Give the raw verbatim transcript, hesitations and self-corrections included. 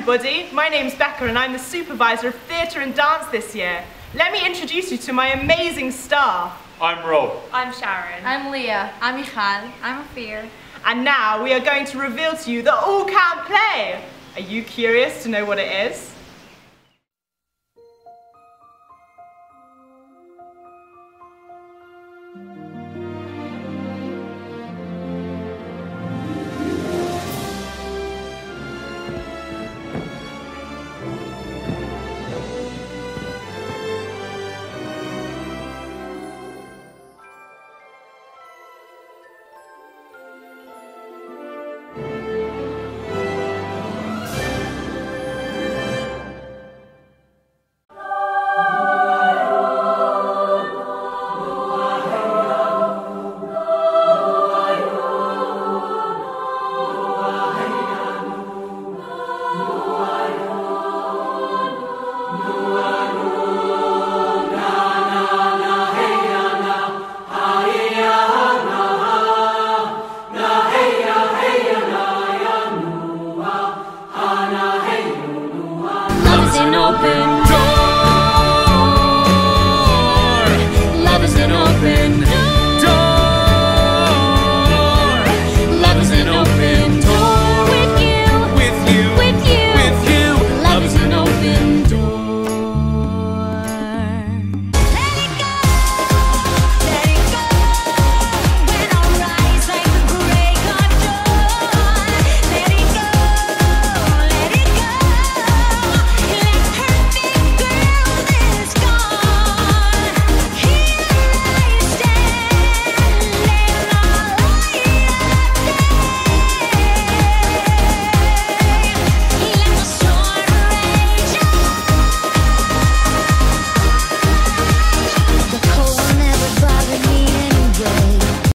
everybody, my name's Becca and I'm the supervisor of theatre and dance this year. Let me introduce you to my amazing staff. I'm Rob. I'm Sharon. I'm Leah. I'm Michal. I'm Afir. And now we are going to reveal to you the All Camp Play. Are you curious to know what it is? Open